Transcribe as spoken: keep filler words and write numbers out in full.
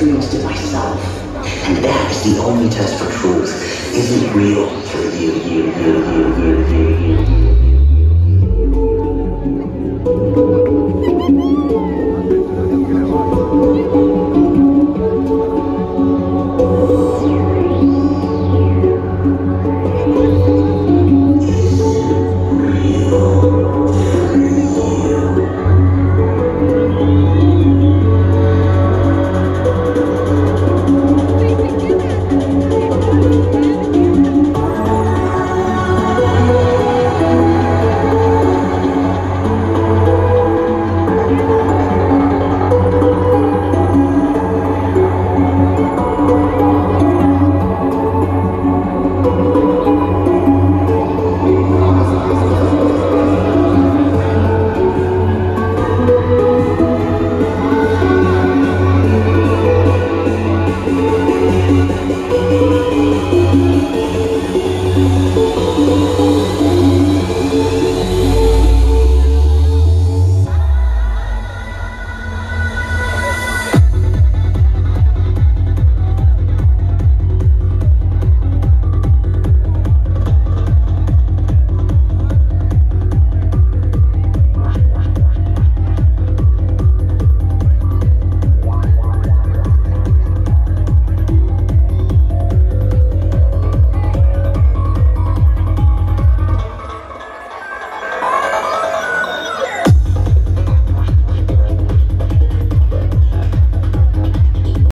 experienced it myself. And that is the only test for truth. Is it real for you, you, you, you, you, you, you, you?